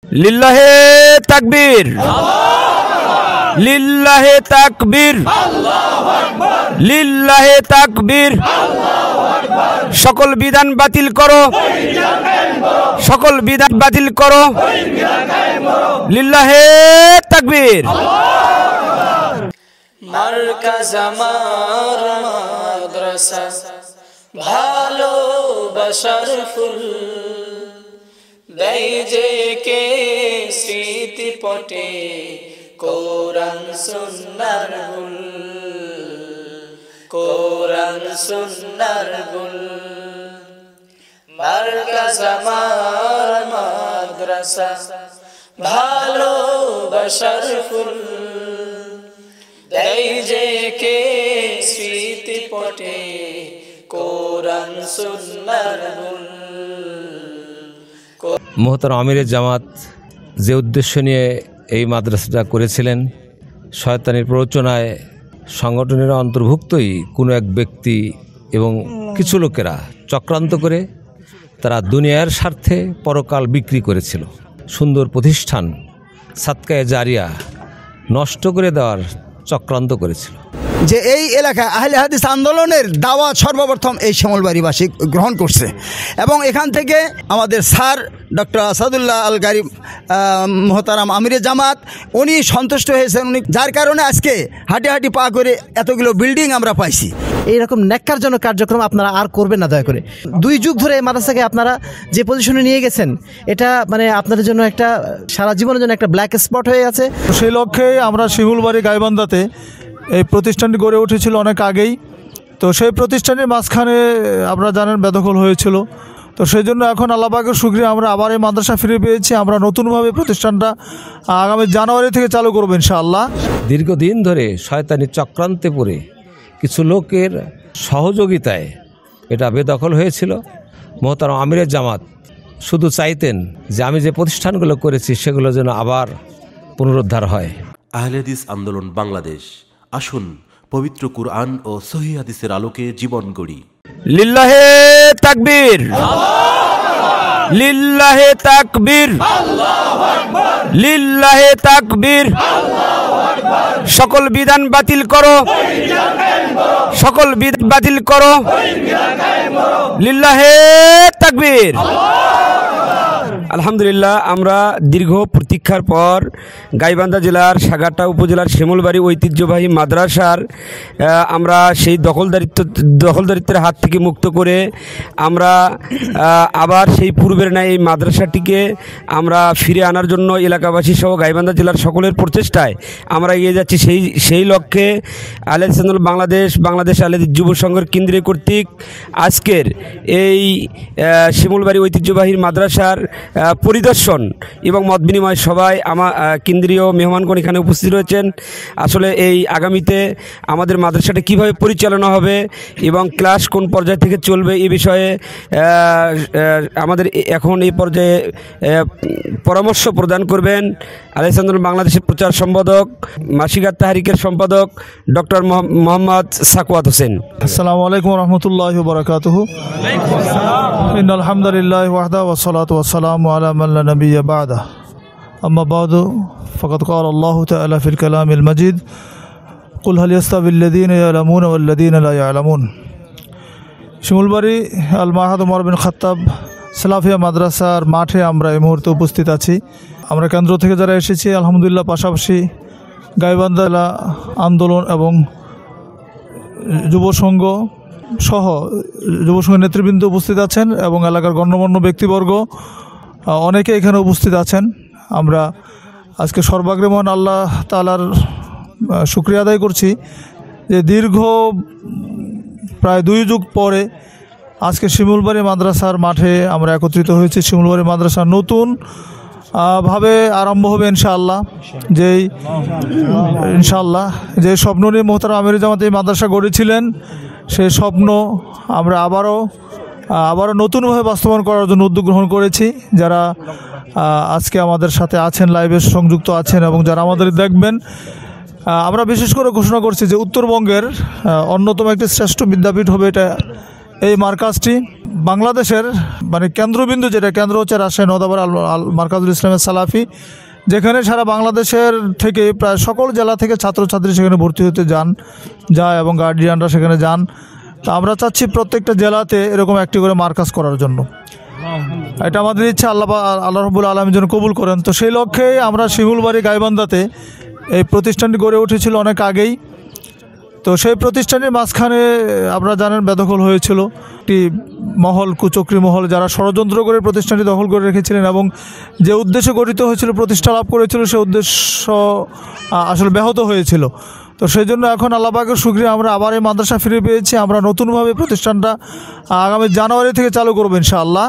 লিল্লাহে তাকবীর, লিল্লাহে তাকবীর, লিল্লাহে তাকবীর। সকল বিধান বাতিল করো, সকল বিধান বাতিল করো। লিল্লাহে তাকবীর। মারকাজ আমার মাদ্রাসা, ভালোবাসার ফুল দেয় যে কে স্মৃতি পটে কোরআন সুন্নাহর গুল, কোরআন সুন্নাহর গুল। মারকাজ আমার মাদ্রাসা, ভালোবাসার ফুল দেয় যে কে স্মৃতি পটে কোরআন সুন্নাহর গুল। মোহতারাম আমিরে জামাত যে উদ্দেশ্য নিয়ে এই মাদ্রাসাটা করেছিলেন, শয়তানির প্ররোচনায় সংগঠনের অন্তর্ভুক্তই কোনো এক ব্যক্তি এবং কিছু লোকেরা চক্রান্ত করে তারা দুনিয়ার স্বার্থে পরকাল বিক্রি করেছিল। সুন্দর প্রতিষ্ঠান সাদকায়ে জারিয়া নষ্ট করে দেওয়ার চক্রান্ত করেছিল। যে এই এলাকায় আহলে হাদিস আন্দোলনের দাওয়াত সর্বপ্রথম এই শ্যামলবাড়িবাসী গ্রহণ করছে এবং এখান থেকে আমাদের স্যার ডক্টর আসাদুল্লাহ আল গারিব মোহতারাম আমিরে জামাত উনি সন্তুষ্ট হয়েছেন, উনি যার কারণে আজকে হাঁটি হাঁটি পা করে এতগুলো বিল্ডিং আমরা পাইছি। এইরকম ন্যাক্কারজনক কার্যক্রম আপনারা আর করবেন না দয়া করে। 2 যুগ ধরে এই মাদ্রাসাকে আপনারা যে পজিশনে নিয়ে গেছেন, এটা মানে আপনাদের জন্য একটা সারা জীবনের জন্য একটা ব্ল্যাক স্পট হয়ে আছে। সেই লক্ষ্যে আমরা শিমুলবাড়ি গাইবান্ধাতে এই প্রতিষ্ঠানটি গড়ে উঠেছিল অনেক আগেই। তো সেই প্রতিষ্ঠানের মাঝখানে আপনারা জানেন বেদখল হয়েছিল। তো সেই জন্য এখন আল্লাহ পাকের শুকরিয়া আমরা আবার এই মাদ্রাসা ফিরে পেয়েছি। আমরা নতুনভাবে প্রতিষ্ঠানটা আগামী জানুয়ারি থেকে চালু করবো ইনশাআল্লাহ। দীর্ঘদিন ধরে শয়তানি চক্রান্তে পড়ে কিছু লোকের সহযোগিতায় এটা বেদখল হয়েছিল। মোহতারাম আমিরে জামাত শুধু চাইতেন যে আমি যে প্রতিষ্ঠানগুলো করেছি সেগুলো যেন আবার পুনরুদ্ধার হয়। আহলে হাদিস আন্দোলন বাংলাদেশ, আসুন পবিত্র কুরআন ও সহিহ হাদিসের আলোকে জীবন গড়ি। লিল্লাহে তাকবীর, লিল্লাহে তাকবীর, লিল্লাহে তাকবীর। সকল বিধান বাতিল করো, সকল বিধান বাতিল করো। লিল্লাহে তাকবীর। আলহামদুলিল্লাহ, আমরা দীর্ঘ প্রতীক্ষার পর গাইবান্ধা সাগারটা উপজেলার শিমুলবাড়ি ঐতিহ্যবাহী মাদ্রাসার আমরা সেই দখলদারিত্বের হাত থেকে মুক্ত করে আমরা আবার সেই পূর্বের ন্যায় এই মাদ্রাসাটিকে আমরা ফিরে আনার জন্য এলাকাবাসী সহ গাইবান্ধা জেলার সকলের প্রচেষ্টায় আমরা এগিয়ে যাচ্ছি। সেই লক্ষ্যে আহলে হাদিস আন্দোলন বাংলাদেশ আহলে হাদিস যুব সংঘের কেন্দ্রীয় কর্তৃক আজকের এই শিমুলবাড়ি ঐতিহ্যবাহী মাদ্রাসার পরিদর্শন এবং মত বিনিময় সভায় আমার কেন্দ্রীয় মেহমানগণ এখানে উপস্থিত রয়েছেন। আসলে এই আগামীতে আমাদের মাদ্রাসাটা কিভাবে পরিচালনা হবে এবং ক্লাস কোন পর্যায় থেকে চলবে এই বিষয়ে আমাদের এখন এই পর্যায়ে পরামর্শ প্রদান করবেন আহলে হাদিস আন্দোলন বাংলাদেশের প্রচার সম্পাদক মাসিকাত তাহরিকের সম্পাদক ডক্টর মোহাম্মদ সাকওয়াত হোসেন। আসসালামু আলাইকুম ওয়া রাহমাতুল্লাহি ওয়া বারাকাতুহু। ইন্নাল হামদুলিল্লাহি ওয়াহদাহু ওয়াস সালাতু ওয়াস সালামু আলা মান লা নাবিয়্যা বা'দা। আম্মা বা'দু ফাকাদ ক্বালা আল্লাহু তাআলা ফিল কালামিল মাজিদ কুল হাল ইয়াস্তাবিল্লাযীনা ইয়া'লামুনা ওয়াল্লাযীনা লা ইয়া'লামুন। শিমুলবাড়ি আল মাহাদ ওমর বিন খাত্তাব সালাফিয়া মাদ্রাসার মাঠে আমরা এই মুহূর্তে উপস্থিত আছি। আমরা কেন্দ্র থেকে যারা এসেছি আলহামদুলিল্লাহ, পাশাপাশি গাইবান্ধা জেলা আন্দোলন এবং যুব সংঘ সহ যুব সংঘের নেতৃবৃন্দ উপস্থিত আছেন এবং এলাকার গণ্যমান্য ব্যক্তিবর্গ অনেকে এখানে উপস্থিত আছেন। আমরা আজকে সর্বাগ্রে মহান আল্লাহ তাআলার শুকরিয়া আদায় করছি যে দীর্ঘ প্রায় 2 যুগ পরে আজকে শিমুলবাড়ি মাদ্রাসার মাঠে আমরা একত্রিত হয়েছি। শিমুলবাড়ি মাদ্রাসা নতুন ভাবে আরম্ভ হবে ইনশাআল্লাহ। যে স্বপ্ন নিয়ে মোহতারাম আমিরে জামাত এই মাদ্রাসা গড়েছিলেন, সেই স্বপ্ন আমরা আবারও নতুনভাবে বাস্তবায়ন করার জন্য উদ্যোগ গ্রহণ করেছি। যারা আজকে আমাদের সাথে আছেন, লাইভে সংযুক্ত আছেন এবং যারা আমাদের দেখবেন, আমরা বিশেষ করে ঘোষণা করছি যে উত্তরবঙ্গের অন্যতম একটি শ্রেষ্ঠ বিদ্যাপীঠ হবে এটা এই মার্কাজটি। বাংলাদেশের মানে কেন্দ্রবিন্দু, যেটা কেন্দ্র হচ্ছে রাজশাহী নওদাবার আল মারকাজুল ইসলামের সালাফি, যেখানে সারা বাংলাদেশের থেকে প্রায় সকল জেলা থেকে ছাত্রছাত্রী সেখানে ভর্তি হতে যায় এবং গার্ডিয়ানরা সেখানে যান। তো আমরা চাচ্ছি প্রত্যেকটা জেলাতে এরকম একটি করে মার্কাজ করার জন্য। এটা আমাদের ইচ্ছা, আল্লাহ রাব্বুল আলামিন যেন কবুল করেন। তো সেই লক্ষ্যে আমরা শিমুলবাড়ি গাইবান্ধাতে এই প্রতিষ্ঠানটি গড়ে উঠেছিল অনেক আগেই। তো সেই প্রতিষ্ঠানের মাঝখানে আপনারা জানেন বেদখল হয়েছিল একটি মহল, কুচক্রী মহল, যারা ষড়যন্ত্র করে প্রতিষ্ঠানটি দখল করে রেখেছিলেন এবং যে উদ্দেশ্যে গঠিত হয়েছিল, প্রতিষ্ঠা লাভ করেছিল, সেই উদ্দেশ্য আসলে ব্যাহত হয়েছিল। তো সেই জন্য এখন আল্লাহ পাকের শুকরিয়া, আমরা আবার এই মাদ্রাসা ফিরে পেয়েছি। আমরা নতুনভাবে প্রতিষ্ঠানটা আগামী জানুয়ারি থেকে চালু করবো ইনশাআল্লাহ।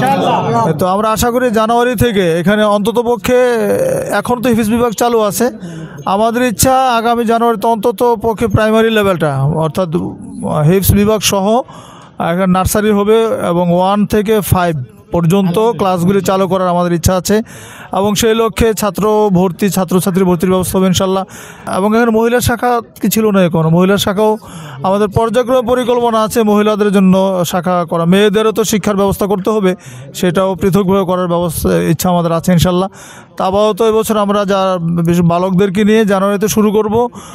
তো আমরা আশা করি জানুয়ারি থেকে এখানে অন্ততপক্ষে, এখন তো হিফজ বিভাগ চালু আছে, আমাদের ইচ্ছা আগামী জানুয়ারিতে অন্তত পক্ষে প্রাইমারি লেভেলটা অর্থাৎ হিফজ বিভাগ সহ এখানে নার্সারি হবে এবং 1 থেকে 5 পর্যন্ত ক্লাসগুলি চালু করার আমাদের ইচ্ছা আছে এবং সেই লক্ষ্যে ছাত্রছাত্রী ভর্তির ব্যবস্থা হবে ইনশাল্লাহ। এবং এখানে মহিলা শাখা কি ছিল না, এখনো মহিলা শাখাও আমাদের পর্যায়ক্রমে পরিকল্পনা আছে মহিলাদের জন্য শাখা করা। মেয়েদেরও তো শিক্ষার ব্যবস্থা করতে হবে, সেটাও পৃথকভাবে করার ব্যবস্থা ইচ্ছা আমাদের আছে ইনশাল্লাহ। তা আপাতত এবছর আমরা যা বালকদেরকে নিয়ে জানুয়ারিতে শুরু করব।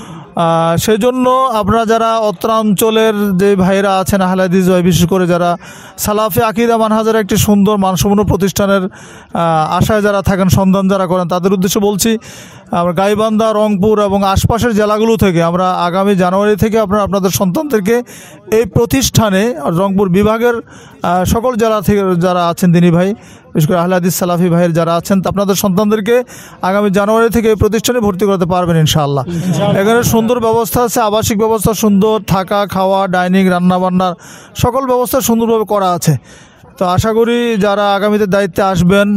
সেই জন্য আপনারা যারা অত্রাঞ্চলের যে ভাইরা আছেন, আহলে হাদিস ভাই, বিশেষ করে যারা সালাফি আকীদা মানহাজের একটি সুন্দর মানসম্পন্ন প্রতিষ্ঠানের আশায় যারা থাকেন, সন্ধান যারা করেন, তাদের উদ্দেশ্যে বলছি, আমরা গাইবান্ধা, রংপুর এবং আশপাশের জেলাগুলো থেকে আমরা আগামী জানুয়ারি থেকে আপনাদের সন্তানদেরকে এই প্রতিষ্ঠানে, রংপুর বিভাগের সকল জেলা থেকে যারা আছেন দিনী ভাই, বিশেষ করে আহলে হাদিস সালাফি ভাইয়ের যারা আছেন, আপনাদের সন্তানদেরকে আগামী জানুয়ারি থেকে এই প্রতিষ্ঠানে ভর্তি করতে পারবেন ইনশাআল্লাহ। এখানে সুন্দর ব্যবস্থা আছে, আবাসিক ব্যবস্থা সুন্দর, থাকা খাওয়া, ডাইনিং, রান্নাবান্নার সকল ব্যবস্থা সুন্দরভাবে করা আছে। তো আশা করি যারা আগামীতে দায়িত্বে আসবেন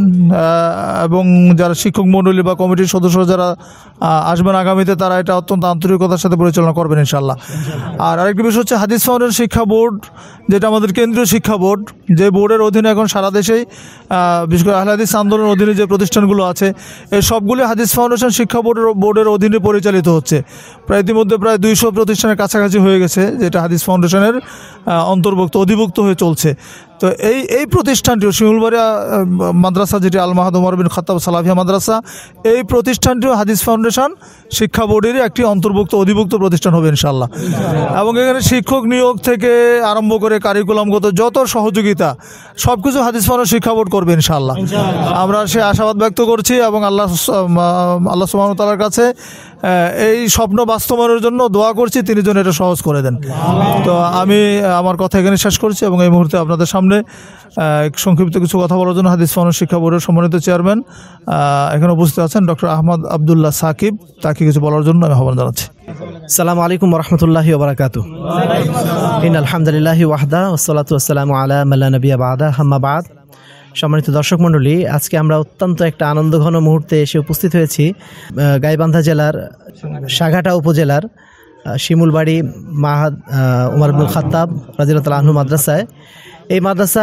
এবং যারা শিক্ষক মণ্ডলী বা কমিটির সদস্য যারা আসবেন আগামীতে, তারা এটা অত্যন্ত আন্তরিকতার সাথে পরিচালনা করবেন ইনশাআল্লাহ। আর আরেকটি বিষয় হচ্ছে হাদিস ফাউন্ডেশন শিক্ষা বোর্ড, যেটা আমাদের কেন্দ্রীয় শিক্ষা বোর্ড, যে বোর্ডের অধীনে এখন সারা দেশেই বিশেষ করে আহলে হাদিস আন্দোলনের অধীনে যে প্রতিষ্ঠানগুলো আছে, এই সবগুলি হাদিস ফাউন্ডেশন শিক্ষা বোর্ডের অধীনে পরিচালিত হচ্ছে। ইতিমধ্যে প্রায় 200 প্রতিষ্ঠানের কাছাকাছি হয়ে গেছে, যেটা হাদিস ফাউন্ডেশনের অধিভুক্ত হয়ে চলছে। তো এই প্রতিষ্ঠানটিও শিমুলবাড়ি মাদ্রাসা, যেটি আল মাহাদ ওমর বিন খাত্তাব সালাফিয়া মাদ্রাসা, এই প্রতিষ্ঠানটিও হাদিস ফাউন্ডেশন শিক্ষা বোর্ডেরই একটি অধিভুক্ত প্রতিষ্ঠান হবে ইনশাআল্লাহ। এবং এখানে শিক্ষক নিয়োগ থেকে আরম্ভ করে কারিকুলামগত যত সহযোগিতা সব কিছু হাদিস ফাউন্ডেশন শিক্ষা বোর্ড করবে ইনশাআল্লাহ। আমরা সে আশাবাদ ব্যক্ত করছি এবং আল্লাহ সুবহানাহু ওয়া তাআলার কাছে এই স্বপ্ন বাস্তবায়নের জন্য দোয়া করছি, তিনি যেন এটা সহজ করে দেন। তো আমি আমার কথা এখানে শেষ করছি এবং এই মুহূর্তে আপনাদের সামনে সংক্ষিপ্ত কিছু কথা বলার জন্য হাদিস ফাউন্ডেশন শিক্ষা বোর্ডের সম্মানিত চেয়ারম্যান এখানে উপস্থিত আছেন ডক্টর আহমদ আবদুল্লাহ সাকিব, তাকে কিছু বলার জন্য আমি আহ্বান জানাচ্ছি। আসসালামু আলাইকুম ওয়া রাহমাতুল্লাহি ওয়া বারাকাতুহু। ইন্নাল হামদুলিল্লাহি ওয়াহদা ওয়াসসালাতু ওয়াসসালামু আলা মান লা নাবিয়্যা বা'দা, আম্মা বা'দ। সম্মানিত দর্শক মণ্ডলী, আজকে আমরা অত্যন্ত একটা আনন্দঘন মুহূর্তে এসে উপস্থিত হয়েছি গাইবান্ধা জেলার সাঘাটা উপজেলার শিমুলবাড়ি মাহাদ ওমর বিন খাত্তাব রাদিয়াল্লাহু তাআলা আনহু মাদ্রাসায়। এই মাদ্রাসা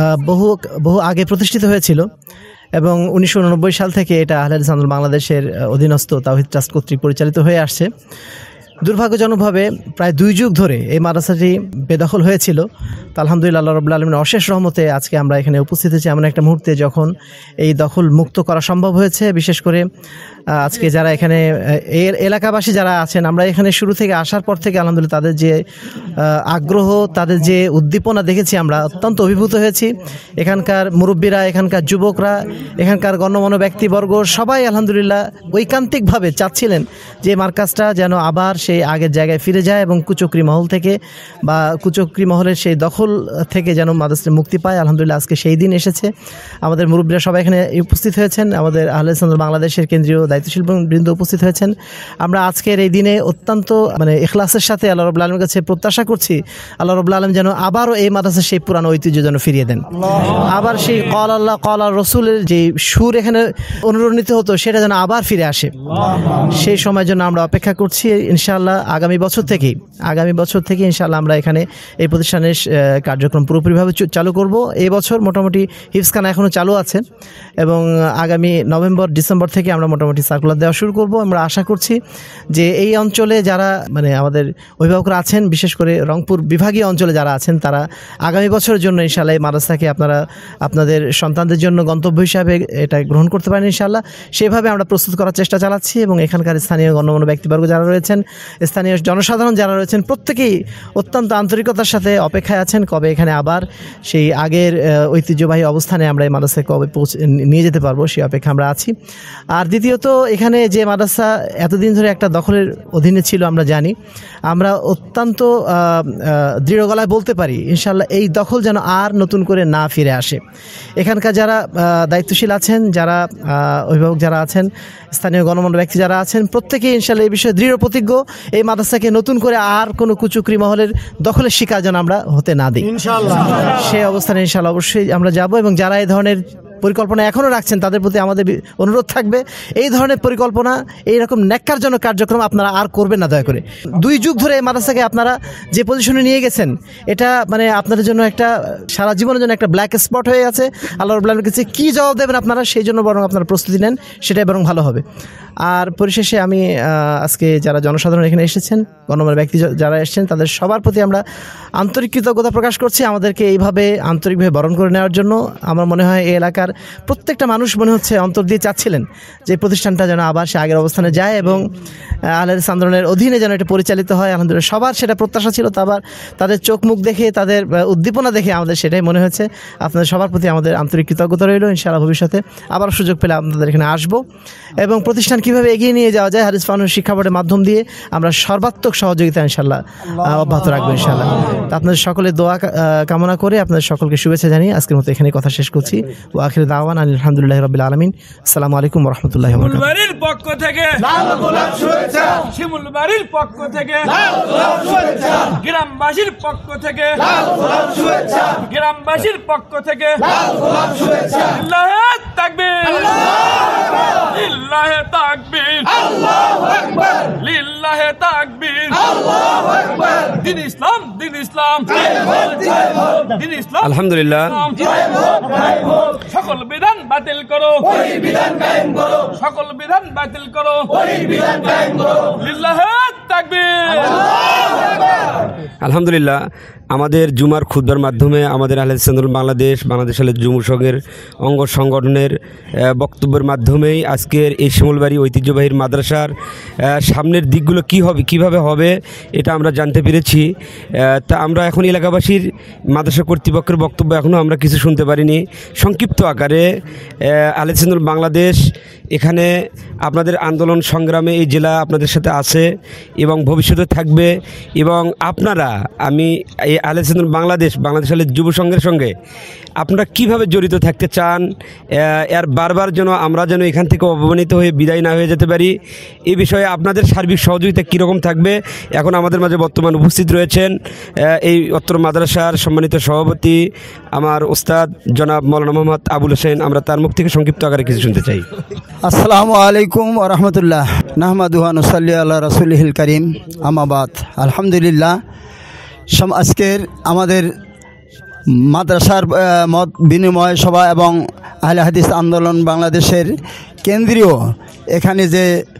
বহু আগে প্রতিষ্ঠিত হয়েছিল এবং 1989 সাল থেকে এটা আহলে হাদিস আন্দোলন বাংলাদেশের অধীনস্থ তাওহীদ ট্রাস্ট কর্তৃক পরিচালিত হয়ে আসছে। দুর্ভাগ্যজনকভাবে প্রায় 2 যুগ ধরে এই মাদ্রাসাটি বেদখল হয়েছিল। তো আলহামদুলিল্লাহ, আল্লাহ রাব্বুল আলামিনের অশেষ রহমতে আজকে আমরা এখানে উপস্থিত হয়েছি এমন একটা মুহূর্তে যখন এই দখল মুক্ত করা সম্ভব হয়েছে। বিশেষ করে আজকে যারা এখানে এলাকাবাসী যারা আছেন, আমরা এখানে শুরু থেকে আসার পর থেকে আলহামদুলিল্লাহ তাদের যে আগ্রহ, তাদের যে উদ্দীপনা দেখেছি, আমরা অত্যন্ত অভিভূত হয়েছি। এখানকার মুরব্বীরা, এখানকার যুবকরা, এখানকার গণ্যমান্য ব্যক্তিবর্গ সবাই আলহামদুলিল্লাহ ঐকান্তিকভাবে চাচ্ছিলেন যে মার্কাজটা যেন আবার সেই আগের জায়গায় ফিরে যায় এবং কুচক্রী মহল থেকে বা কুচক্রী মহলের সেই দখল থেকে যেন মাদ্রাসা মুক্তি পায়। আলহামদুলিল্লাহ আজকে সেই দিন এসেছে। আমাদের মুরব্বীরা সবাই এখানে উপস্থিত হয়েছেন, আমাদের আহলে হাদিস বাংলাদেশের কেন্দ্রীয় দায়িত্বশীল বৃন্দ উপস্থিত হয়েছেন। আমরা আজকের এই দিনে অত্যন্ত ইখলাসের সাথে আল্লাহ রাব্বুল আলামিনের কাছে প্রত্যাশা করছি আল্লাহ রাব্বুল আলামিন যেন আবারও এই মাদ্রাসার সেই পুরানো ঐতিহ্য যেন ফিরিয়ে দেন। আবার সেই ক্বাল আল্লাহ ক্বাল রাসূলের যে সুর এখানে অনুরণিত হতো, সেটা যেন আবার ফিরে আসে। সেই সময়ের জন্য আমরা অপেক্ষা করছি ইনশাআল্লাহ। ইনশাআল্লাহ আগামী বছর থেকে ইনশাআল্লাহ আমরা এখানে এই প্রতিষ্ঠানের কার্যক্রম পুরোপুরিভাবে চালু করব। এই বছর মোটামুটি হিফজখানা এখনও চালু আছে এবং আগামী নভেম্বর ডিসেম্বর থেকে আমরা মোটামুটি সার্কুলার দেওয়া শুরু করব। আমরা আশা করছি যে এই অঞ্চলে যারা মানে আমাদের অভিভাবকরা আছেন, বিশেষ করে রংপুর বিভাগীয় অঞ্চলে যারা আছেন, তারা আগামী বছরের জন্য ইনশাআল্লাহ এই মাদ্রাসাকে আপনারা আপনাদের সন্তানদের জন্য গন্তব্য হিসাবে এটা গ্রহণ করতে পারেন ইনশাআল্লাহ। সেভাবে আমরা প্রস্তুত করার চেষ্টা চালাচ্ছি এবং এখানকার স্থানীয় গণ্যমান্য ব্যক্তিবর্গ যারা রয়েছেন, স্থানীয় জনসাধারণ যারা রয়েছেন, প্রত্যেকেই অত্যন্ত আন্তরিকতার সাথে অপেক্ষায় আছেন কবে এখানে আবার সেই আগের ঐতিহ্যবাহী অবস্থানে আমরা এই মাদ্রাসায় কবে নিয়ে যেতে পারবো, সেই অপেক্ষা আমরা আছি। আর দ্বিতীয়ত, এখানে যে মাদ্রাসা এতদিন ধরে একটা দখলের অধীনে ছিল আমরা জানি, আমরা অত্যন্ত দৃঢ় গলায় বলতে পারি ইনশাআল্লাহ এই দখল যেন আর নতুন করে না ফিরে আসে। এখানকার যারা দায়িত্বশীল আছেন, যারা অভিভাবক যারা আছেন, স্থানীয় গণমান্য ব্যক্তি যারা আছেন, প্রত্যেকেই ইনশাআল্লাহ এই বিষয়ে দৃঢ় প্রতিজ্ঞ এই মাদ্রাসাকে নতুন করে আর কোনো কুচুকরি মহলের দখলের শিকার যেন আমরা হতে না দিই ইনশাআল্লাহ। সেই অবস্থানে ইনশাআল্লাহ অবশ্যই আমরা যাব এবং যারা এই ধরনের পরিকল্পনা এখনও রাখছেন তাদের প্রতি আমাদের অনুরোধ থাকবে এই ধরনের পরিকল্পনা, এইরকম ন্যাক্কারজনক কার্যক্রম আপনারা আর করবেন না দয়া করে। 2 যুগ ধরে এই মাদ্রাসাকে আপনারা যে পজিশনে নিয়ে গেছেন, এটা মানে আপনাদের জন্য একটা সারা জীবনের জন্য একটা ব্ল্যাক স্পট হয়ে আছে। আল্লাহ রাব্বুল আলামিনের কাছে কী জবাব দেবেন আপনারা, সেই জন্য বরং আপনারা প্রস্তুতি নেন, সেটাই বরং ভালো হবে। আর পরিশেষে আমি আজকে যারা জনসাধারণ এখানে এসেছেন, গণ্যমান্য ব্যক্তি যারা এসেছেন, তাদের সবার প্রতি আমরা আন্তরিক কৃতজ্ঞতা প্রকাশ করছি আমাদেরকে এইভাবে আন্তরিকভাবে বরণ করে নেওয়ার জন্য। আমার মনে হয় এই এলাকার প্রত্যেকটা মানুষ মনে হচ্ছে অন্তর দিয়ে চাচ্ছিলেন যে প্রতিষ্ঠানটা যেন আবার সে আগের অবস্থানে যায় এবং আহলে হাদিস আন্দোলনের অধীনে যেন এটা পরিচালিত হয়। আলহামদুলিল্লাহ সবার সেটা প্রত্যাশা ছিল, আবার তাদের চোখ মুখ দেখে, তাদের উদ্দীপনা দেখে আমাদের সেটাই মনে হয়েছে। আপনাদের সবার প্রতি আমাদের আন্তরিক কৃতজ্ঞতা রইল। ইনশাআল্লাহ ভবিষ্যতে আবার সুযোগ পেলে আপনাদের এখানে আসবো এবং প্রতিষ্ঠান কীভাবে এগিয়ে নিয়ে যাওয়া যায় হাদিস ফাউন্ডেশন শিক্ষা বোর্ডের মাধ্যম দিয়ে আমরা সর্বাত্মক সহযোগিতা ইনশাআল্লাহ অব্যাহত রাখবো ইনশাআল্লাহ। আপনাদের সকলের দোয়া কামনা করে আপনাদের সকলকে শুভেচ্ছা জানিয়ে আজকের মতো এখানে কথা শেষ করছি। ওয়া আখিরু দাওয়ানা আলহামদুলিল্লাহি রাব্বিল আলামিন। আসসালামু আলাইকুম ওয়া রাহমাতুল্লাহি ওয়া বারাকাতুহু। শিমুলবাড়ির পক্ষ থেকে লাল গোলাপ শুভেচ্ছা, শিমুলবাড়ির পক্ষ থেকে লাল গোলাপ শুভেচ্ছা, গ্রামবাসীর পক্ষ থেকে লাল গোলাপ শুভেচ্ছা, গ্রামবাসীর পক্ষ থেকে লাল গোলাপ শুভেচ্ছা। লিল্লাহে তাকবীর, লিল্লাহে তাকবীর, আল্লাহু আকবার, লিল্লাহে তাকবীর, আল্লাহু আকবার। দিন ইসলাম, দিন ইসলাম, দিন ইসলাম। আলহামদুলিল্লাহ, সকল বিধান বাতিল করো, ওই বিধান কায়েম করো, সকল বিধান বাতিল করো, ওই বিধান কায়েম করো। লিল্লাহে তাকবীর। আলহামদুলিল্লাহ, আমাদের জুমার খুতবার মাধ্যমে আমাদের আহলে হাদিস আন্দোলন বাংলাদেশ আহলে যুব সংঘের অঙ্গ সংগঠনের বক্তব্যের মাধ্যমেই আজকের এই শিমুলবাড়ি ঐতিহ্যবাহী মাদ্রাসার সামনের দিকগুলো কিভাবে হবে এটা আমরা জানতে পেরেছি। তা আমরা এখন এলাকাবাসীর মাদ্রাসা কর্তৃপক্ষের বক্তব্য এখনও আমরা কিছু শুনতে পারিনি। সংক্ষিপ্ত আকারে আহলে হাদিস আন্দোলন বাংলাদেশ এখানে আপনাদের আন্দোলন সংগ্রামে এই জেলা আপনাদের সাথে আছে এবং ভবিষ্যতে থাকবে এবং আপনারা আমি এই আহলে হাদিস আন্দোলন বাংলাদেশ আহলে যুব সংঘের সঙ্গে আপনারা কিভাবে জড়িত থাকতে চান, এর বারবার যেন আমরা যেন এখান থেকে অবমানিত হয়ে বিদায় না হয়ে যেতে পারি, এই বিষয়ে আপনাদের সার্বিক সহযোগিতা কীরকম থাকবে। এখন আমাদের মাঝে বর্তমান উপস্থিত রয়েছেন এই অত্র মাদ্রাসার সম্মানিত সভাপতি আমার ওস্তাদ জনাব মৌলানা মোহাম্মদ আবুল হোসেন। আমরা তার মুখ থেকে সংক্ষিপ্ত আকারে কিছু শুনতে চাই। আসসালামু আলাইকুম ওয়া রাহমাতুল্লাহ। নাহমাদুহু ওয়া নুসাল্লি আলা রাসূলিহিল কারীম, আম্মা বাদ। আলহামদুলিল্লাহ, আজকের আমাদের মাদ্রাসার মত বিনিময় সভা এবং আহলে হাদিস আন্দোলন বাংলাদেশের কেন্দ্রীয় এখানে যে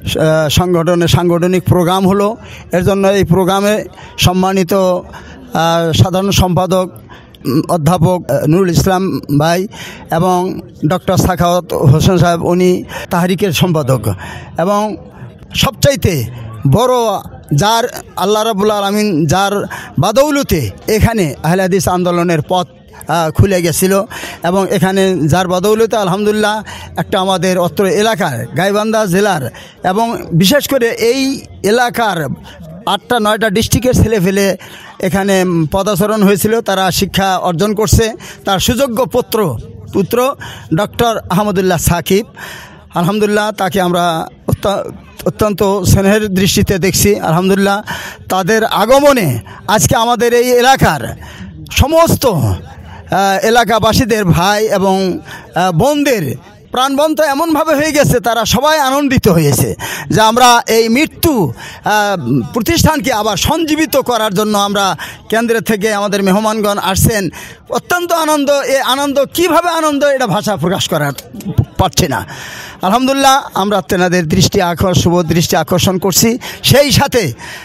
সাংগঠনিক প্রোগ্রাম হলো, এর জন্য এই প্রোগ্রামে সম্মানিত সাধারণ সম্পাদক অধ্যাপক নুরুল ইসলাম ভাই এবং ডক্টর সাখাওয়াত হোসেন সাহেব, উনি তাহরিকের সম্পাদক, এবং সবচাইতে বড় যার আল্লাহ রাব্বুল আলামিন যার বাদৌলতে এখানে আহলে হাদিস আন্দোলনের পথ খুলে গেছিল এবং এখানে যার বদৌলতে আলহামদুলিল্লাহ একটা আমাদের অত্র এলাকার গাইবান্ধা জেলার এবং বিশেষ করে এই এলাকার 8টা-9টা ডিস্ট্রিক্টের ছেলেফেলে এখানে পদাচরণ হয়েছিল, তারা শিক্ষা অর্জন করছে। তার সুযোগ্য পুত্র ডক্টর আহমদুল্লাহ সাকিব, আলহামদুলিল্লাহ তাকে আমরা অত্যন্ত স্নেহের দৃষ্টিতে দেখছি। আলহামদুলিল্লাহ তাদের আগমনে আজকে আমাদের এই এলাকার সমস্ত এলাকাবাসীদের ভাই এবং বোনদের প্রাণবন্ত এমনভাবে হয়ে গেছে, তারা সবাই আনন্দিত হয়েছে যে আমরা এই মৃত্যু প্রতিষ্ঠানকে আবার সঞ্জীবিত করার জন্য আমরা কেন্দ্র থেকে আমাদের মেহমানগণ আসছেন। অত্যন্ত আনন্দ, এই আনন্দ কীভাবে আনন্দ এটা ভাষা প্রকাশ করার পারছি না। আলহামদুলিল্লাহ, আমরা তেনাদের শুভ দৃষ্টি আকর্ষণ করছি। সেই সাথে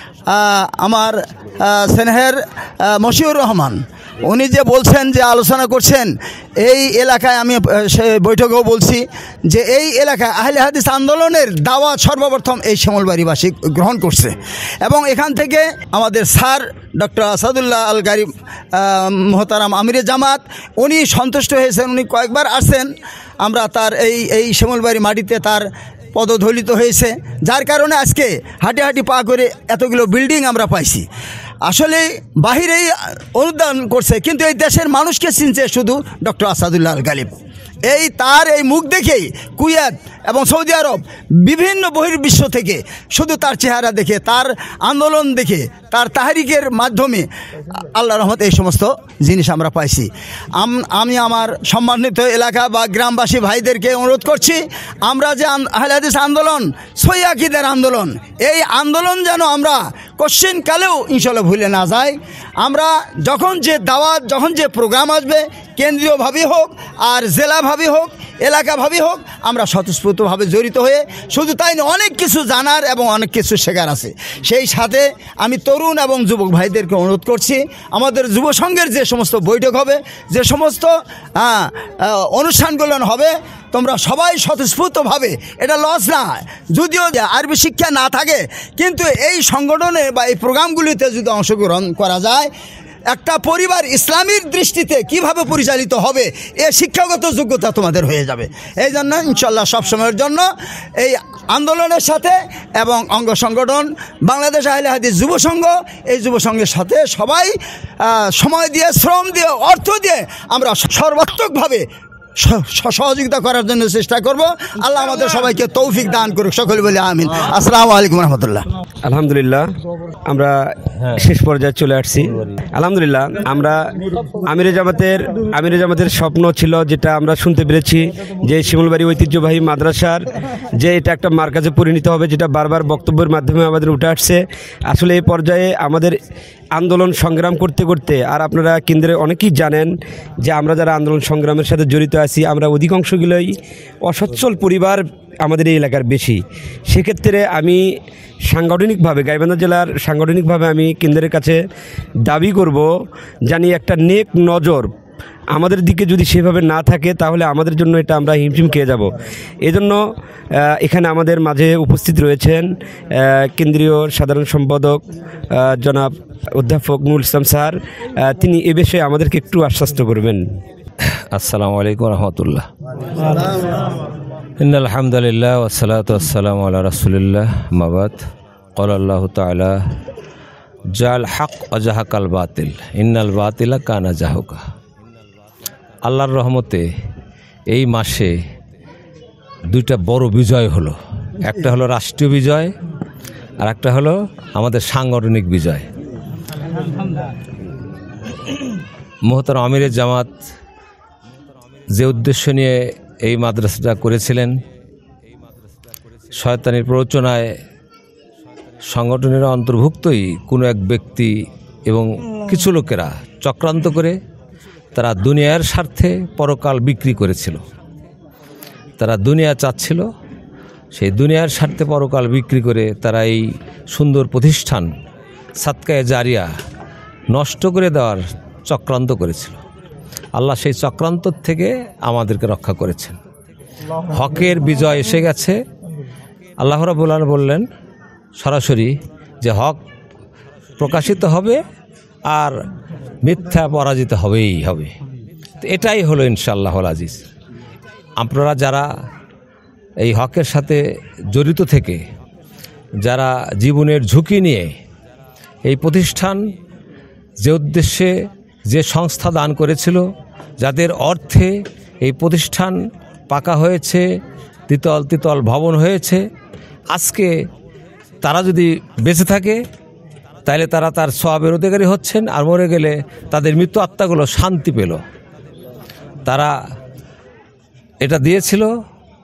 আমার স্নেহের মশিউর রহমান উনি যে বলছেন, যে আলোচনা করছেন, এই এলাকায় আমি সে বৈঠকেও বলছি যে এই এলাকায় আহলে হাদিস আন্দোলনের দাওয়াত সর্বপ্রথম এই শ্যামলবাড়িবাসী গ্রহণ করছে। এবং এখান থেকে আমাদের স্যার ডক্টর আসাদুল্লাহ আল গারি মোহতারাম আমিরে জামাত উনি সন্তুষ্ট হয়েছেন, উনি কয়েকবার আসছেন। আমরা তার এই শ্যামলবাড়ি মাটিতে তার পদধলিত হয়েছে, যার কারণে আজকে হাঁটি হাঁটি পা করে এতগুলো বিল্ডিং আমরা পাইছি। আসলে বাহিরেই অনুদান করছে, কিন্তু এই দেশের মানুষকে চিনছে শুধু ডক্টর আসাদুল্লাহ আল গালিব। তার এই মুখ দেখেই কুয়েত এবং সৌদি আরব বিভিন্ন বহির্বিশ্ব থেকে শুধু তার চেহারা দেখে, তার আন্দোলন দেখে, তার তাহরিকের মাধ্যমে আল্লাহ রহমত এই সমস্ত জিনিস আমরা পাইছি। আমি আমার সম্মানিত এলাকা বা গ্রামবাসী ভাইদেরকে অনুরোধ করছি, আমরা যে আহলে হাদিস আন্দোলন, সহিহ আকীদার আন্দোলন, এই আন্দোলন যেন আমরা কোশ্চিন কালেও ইনশাল্লাহ ভুলে না যাই। আমরা যখন যে দাওয়াত, যখন যে প্রোগ্রাম আসবে, কেন্দ্রীয়ভাবে হোক আর জেলাভাবে হোক, এলাকাভাবে হোক, আমরা স্বতঃস্ফূর্তভাবে জড়িত হয়ে, শুধু তাই না, অনেক কিছু জানার এবং অনেক কিছু শেখার আছে। সেই সাথে আমি তরুণ এবং যুবক ভাইদেরকে অনুরোধ করছি, আমাদের যুব সংঘের যে সমস্ত বৈঠক হবে, যে সমস্ত অনুষ্ঠানগুলো হবে, তোমরা সবাই স্বতঃস্ফূর্তভাবে, এটা লস না, যদিও আরবি শিক্ষা না থাকে, কিন্তু এই সংগঠনে বা এই প্রোগ্রামগুলিতে যদি অংশগ্রহণ করা যায়, একটা পরিবার ইসলামীর দৃষ্টিতে কিভাবে পরিচালিত হবে, এ শিক্ষাগত যোগ্যতা তোমাদের হয়ে যাবে। এই জন্য ইনশাল্লাহ সবসময়ের জন্য এই আন্দোলনের সাথে এবং অঙ্গ সংগঠন বাংলাদেশ আহলে হাদিস যুব সংঘ, এই যুব সংঘের সাথে সবাই সময় দিয়ে, শ্রম দিয়ে, অর্থ দিয়ে আমরা সর্বাত্মকভাবে সহযোগিতা করার জন্য চেষ্টা করব। আল্লাহ আমাদের সবাইকে তৌফিক দান করুক, সকলে বলে আমিন। আসসালামু আলাইকুম রহমতুল্লাহ। আলহামদুলিল্লাহ, আমরা শেষ পর্যায়ে চলে আসছি। আলহামদুলিল্লাহ, আমরা আমিরে জামাতের স্বপ্ন ছিল, যেটা আমরা শুনতে পেরেছি, যে শিমুলবাড়ি ঐতিহ্যবাহী মাদ্রাসার যে এটা একটা মার্কাজে পরিণত হবে, যেটা বারবার বক্তব্যের মাধ্যমে আমাদের উঠে আসছে। আসলে এই পর্যায়ে আমাদের আন্দোলন সংগ্রাম করতে করতে, আর আপনারা কেন্দ্রে অনেকেই জানেন যে আমরা যারা আন্দোলন সংগ্রামের সাথে জড়িত আছি, আমরা অধিকাংশগুলোই অসচ্ছল পরিবার আমাদের এই এলাকার বেশি। সেক্ষেত্রে আমি সাংগঠনিকভাবে, গাইবান্ধা জেলার সাংগঠনিকভাবে আমি কেন্দ্রের কাছে দাবি করব, জানি একটা নেক নজর আমাদের দিকে যদি সেভাবে না থাকে, তাহলে আমাদের জন্য এটা আমরা হিমশিম খেয়ে যাব। এজন্য এখানে আমাদের মাঝে উপস্থিত রয়েছেন কেন্দ্রীয় সাধারণ সম্পাদক জনাব অধ্যাপক নুরুল ইসলাম স্যার, তিনি এ বিষয়ে আমাদেরকে একটু আশ্বস্ত করবেন। আসসালামু আলাইকুম রহমতুল্লাহ। ইন্নাল হামদুলিল্লাহ ওয়াসসালাতু ওয়াসসালামু আলা রাসূলিল্লাহ, আম্মা বাদ। ক্বালা আল্লাহু তাআলা জাল হক ওয়া জাহাকাল বাতিল ইন্নাল বাতিলা কানা জাহুকা। আল্লাহর রহমতে এই মাসে দুইটা বড় বিজয় হলো। একটা হলো রাষ্ট্রীয় বিজয়, আর একটা হলো আমাদের সাংগঠনিক বিজয়। মোহতারাম আমিরে জামাত যে উদ্দেশ্য নিয়ে এই মাদ্রাসাটা করেছিলেন, শয়তানির প্ররোচনায় সংগঠনের অন্তর্ভুক্তই কোনো এক ব্যক্তি এবং কিছু লোকেরা চক্রান্ত করে তারা দুনিয়ার স্বার্থে পরকাল বিক্রি করেছিল। তারা দুনিয়া চাচ্ছিল, সেই দুনিয়ার স্বার্থে পরকাল বিক্রি করে তারা এই সুন্দর প্রতিষ্ঠান সাদকায়ে জারিয়া নষ্ট করে দেওয়ার চক্রান্ত করেছিল। আল্লাহ সেই চক্রান্ত থেকে আমাদেরকে রক্ষা করেছেন। হকের বিজয় এসে গেছে। আল্লাহ রাব্বুল আলামিন বললেন সরাসরি যে হক প্রকাশিত হবে আর মিথ্যা পরাজিত হবেই হবে। তো এটাই হলো ইনশাআল্লাহুল আজিজ। আপনারা যারা এই হকের সাথে জড়িত থেকে, যারা জীবনের ঝুঁকি নিয়ে এই প্রতিষ্ঠান যে উদ্দেশ্যে যে সংস্থা দান করেছিল, যাদের অর্থে এই প্রতিষ্ঠান পাকা হয়েছে, দ্বিতল ভবন হয়েছে, আজকে তারা যদি বেঁচে থাকে তাহলে তারা তার সওয়াবের অধিকারী হচ্ছেন, আর মরে গেলে তাদের মৃত্যু আত্মাগুলো শান্তি পেল। তারা এটা দিয়েছিল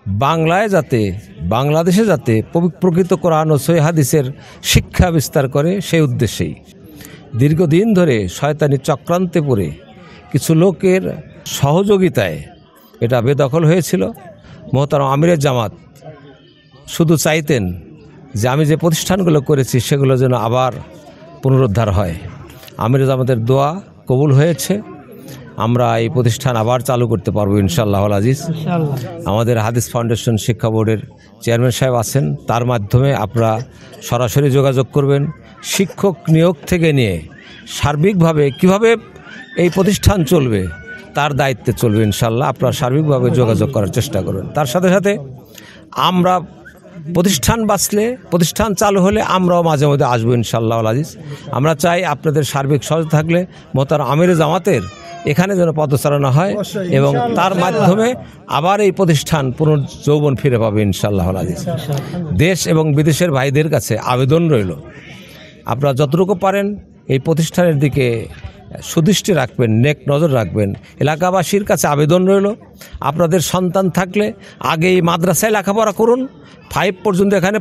বাংলায় যাতে, বাংলাদেশে যাতে প্রকৃত কোরআন ও সহিহ হাদিসের শিক্ষা বিস্তার করে, সেই উদ্দেশ্যেই দীর্ঘদিন ধরে শয়তানি চক্রান্তে পড়ে কিছু লোকের সহযোগিতায় এটা বেদখল হয়েছিল। মোহতারাম আমিরে জামাত শুধু চাইতেন যে আমি যে প্রতিষ্ঠানগুলো করেছি সেগুলো যেন আবার পুনরুদ্ধার হয়। আমিরে জামাতের দোয়া কবুল হয়েছে, আমরা এই প্রতিষ্ঠান আবার চালু করতে পারবো ইনশাআল্লাহ আজিজ। আমাদের হাদিস ফাউন্ডেশন শিক্ষা বোর্ডের চেয়ারম্যান সাহেব আছেন, তার মাধ্যমে আপনারা সরাসরি যোগাযোগ করবেন। শিক্ষক নিয়োগ থেকে নিয়ে সার্বিকভাবে কিভাবে এই প্রতিষ্ঠান চলবে তার দায়িত্বে চলবে ইনশাআল্লাহ। আপনারা সার্বিকভাবে যোগাযোগ করার চেষ্টা করবেন। তার সাথে সাথে আমরা প্রতিষ্ঠান বাঁচলে, প্রতিষ্ঠান চালু হলে আমরাও মাঝে মধ্যে আসবো ইনশাআল্লাহ আজিজ। আমরা চাই আপনাদের সার্বিক সহযোগিতা থাকলে মোহতারাম আমিরে জামাতের এখানে যেন পদচারণা হয় এবং তার মাধ্যমে আবার এই প্রতিষ্ঠান পুনর্যৌবন ফিরে পাবে ইনশাআল্লাহ আজিজ। দেশ এবং বিদেশের ভাইদের কাছে আবেদন রইল, আপনারা যতটুকু পারেন এই প্রতিষ্ঠানের দিকে সুদৃষ্টি রাখবেন, নেক নজর রাখবেন। এলাকাবাসীর কাছে আবেদন রইল, আপনাদের সন্তান থাকলে আগে এই মাদ্রাসায় লেখাপড়া করুন, 5 পর্যন্ত এখানে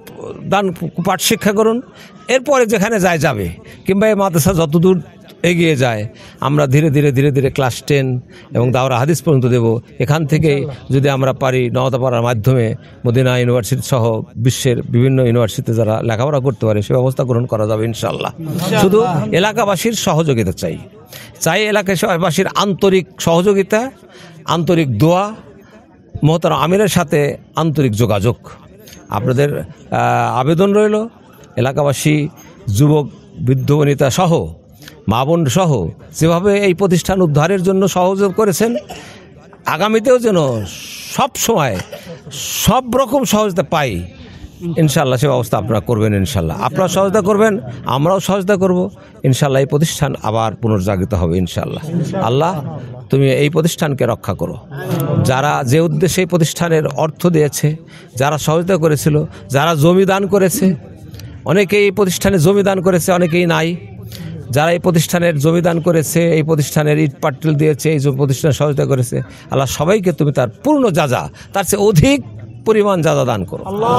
পাঠ শিক্ষা করুন, এরপরে যেখানে যায় যাবে, কিংবা এই মাদ্রাসা যতদূর এগিয়ে যায় আমরা ধীরে ধীরে ধীরে ধীরে ক্লাস 10 এবং দাওরা হাদিস পর্যন্ত দেব। এখান থেকে যদি আমরা পারি নওদাপাড়ার মাধ্যমে মদিনা ইউনিভার্সিটি সহ বিশ্বের বিভিন্ন ইউনিভার্সিটিতে যারা লেখাপড়া করতে পারে সে ব্যবস্থা গ্রহণ করা যাবে ইনশাআল্লাহ। শুধু এলাকাবাসীর সহযোগিতা চাই এলাকাবাসীর আন্তরিক সহযোগিতা, আন্তরিক দোয়া, মোহতারাম আমিরের সাথে আন্তরিক যোগাযোগ। আপনাদের আবেদন রইল, এলাকাবাসী, যুবক, বৃদ্ধ বনিতা সহ, মা বোন সহ যেভাবে এই প্রতিষ্ঠান উদ্ধারের জন্য সহযোগ করেছেন, আগামীতেও যেন সব সময় সব রকম সহযোগিতা পাই ইনশাআল্লাহ, সে ব্যবস্থা আপনারা করবেন ইনশাআল্লাহ। আপনারা সহযোগিতা করবেন, আমরাও সহযোগিতা করব ইনশাআল্লাহ। এই প্রতিষ্ঠান আবার পুনর্জাগৃত হবে ইনশাআল্লাহ। আল্লাহ তুমি এই প্রতিষ্ঠানকে রক্ষা করো। যারা যে উদ্দেশ্যে এই প্রতিষ্ঠানের অর্থ দিয়েছে, যারা সহযোগিতা করেছিল, যারা জমি দান করেছে, অনেকেই এই প্রতিষ্ঠানে জমি দান করেছে, অনেকেই নাই। যারা এই প্রতিষ্ঠানের জমি দান করেছে, এই প্রতিষ্ঠানের ইট পাটকেল দিয়েছে, এই প্রতিষ্ঠানের সহযোগিতা করেছে, আল্লাহ সবাইকে তুমি তার পূর্ণ যাজা, তার চেয়ে অধিক পরিমাণ যাজা দান করো।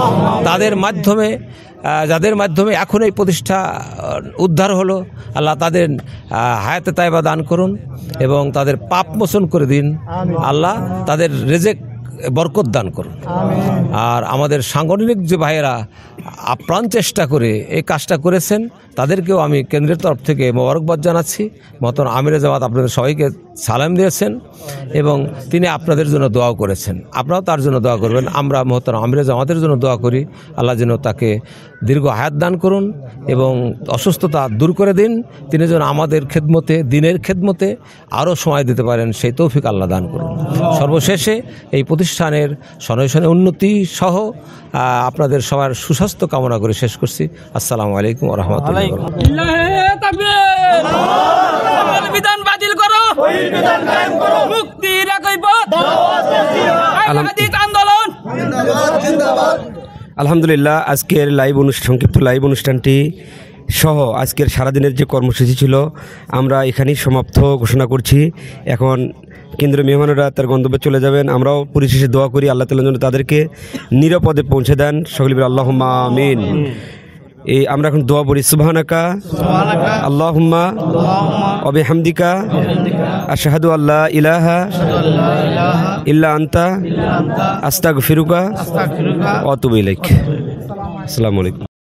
যাদের মাধ্যমে এখন এই প্রতিষ্ঠা উদ্ধার হলো, আল্লাহ তাদের হায়াতে তাইবা দান করুন এবং তাদের পাপ মোচন করে দিন। আল্লাহ তাদের রেজেক বরকত দান করুন। আর আমাদের সাংগঠনিক যে ভাইয়েরা আপ্রাণ চেষ্টা করে এই কাজটা করেছেন, তাদেরকেও আমি কেন্দ্রের তরফ থেকে মোবারকবাদ জানাচ্ছি। মোহতারাম আমিরে জামাত আপনাদের সবাইকে সালাম দিয়েছেন এবং তিনি আপনাদের জন্য দোয়াও করেছেন, আপনারাও তার জন্য দোয়া করবেন। আমরা মোহতারাম আমিরে জামাতের জন্য দোয়া করি, আল্লাহ যেন তাকে দীর্ঘ হায়াত দান করুন এবং অসুস্থতা দূর করে দিন। তিনি যেন আমাদের খেদমতে, দিনের খেদমতে আরও সময় দিতে পারেন, সেই তৌফিক আল্লাহ দান করুন। সর্বশেষে এই প্রতিষ্ঠানের সনয়সনে উন্নতি সহ আপনাদের সবার সুস্বাস্থ্য কামনা করে শেষ করছি। আসসালামু আলাইকুম ওয়া রাহমাতুল্লাহি ওয়া বারাকাতুহু। বিধান বাতিল করো, বিধান কায়েম করো, মুক্তির একই পথ, হাদিস আন্দোলন জিন্দাবাদ। আলহামদুলিল্লাহ, আজকের সংক্ষিপ্ত লাইভ অনুষ্ঠানটি সহ আজকের সারাদিনের যে কর্মসূচি ছিল আমরা এখানেই সমাপ্ত ঘোষণা করছি। এখন কেন্দ্রীয় মেহমানেরা তার গন্তব্যে চলে যাবেন। আমরাও পরিশেষে দোয়া করি আল্লাহ তাআলা যেন তাদেরকে নিরাপদে পৌঁছে দেন। সকলে বলি আল্লাহুম্মা আমিন। এই আমরা এখন দোয়া পড়ি, সুবহানাকা আল্লাহুম্মা ওয়া বিহামদিকা আশহাদু আল্লা ইলাহা ইল্লা আনতা আস্তাগফিরুকা ওয়া আতুবু ইলাইক। আসসালামু আলাইকুম।